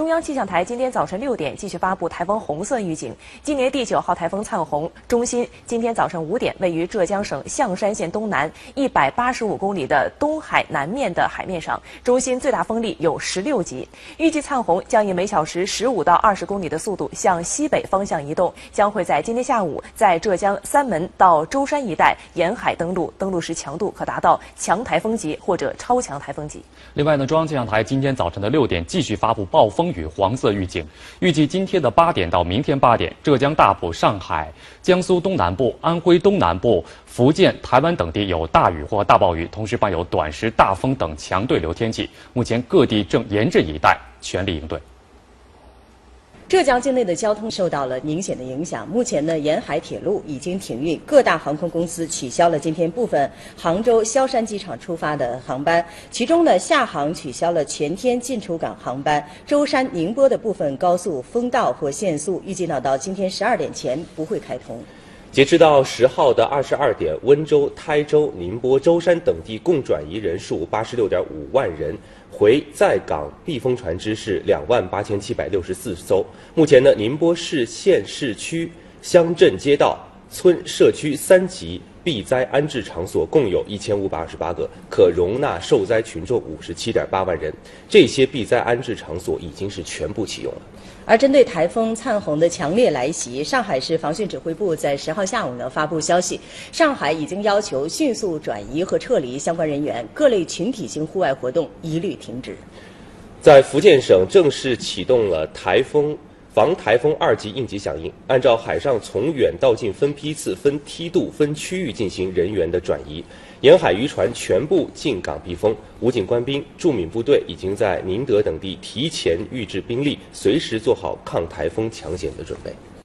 中央气象台今天早晨6点继续发布台风红色预警。今年第9号台风灿红中心今天早晨5点位于浙江省象山县东南185公里的东海南面的海面上，中心最大风力有16级。预计灿红将以每小时15到20公里的速度向西北方向移动，将会在今天下午在浙江三门到舟山一带沿海登陆，登陆时强度可达到强台风级或者超强台风级。 另外呢，中央气象台今天早晨的6点继续发布暴风雨黄色预警，预计今天的8点到明天8点，浙江大埔、上海、江苏东南部、安徽东南部、福建、台湾等地有大雨或大暴雨，同时伴有短时大风等强对流天气。目前各地正严阵以待，全力应对。 浙江境内的交通受到了明显的影响。目前呢，沿海铁路已经停运，各大航空公司取消了今天部分杭州萧山机场出发的航班，其中呢，厦航取消了全天进出港航班，舟山、宁波的部分高速封道或限速，预计到今天12点前不会开通。 截止到10号的22点，温州、台州、宁波、舟山等地共转移人数86.5万人，回在港避风船只是28764艘。目前呢，宁波市县市区、乡镇街道、村社区3级避灾安置场所共有1528个，可容纳受灾群众57.8万人。这些避灾安置场所已经是全部启用了。 而针对台风灿红的强烈来袭，上海市防汛指挥部在10号下午发布消息，上海已经要求迅速转移和撤离相关人员，各类群体性户外活动一律停止。 在福建省正式启动了防台风2级应急响应，按照海上从远到近分批次、分梯度、分区域进行人员的转移，沿海渔船全部进港避风，武警官兵、驻闽部队已经在宁德等地提前预置兵力，随时做好抗台风抢险的准备。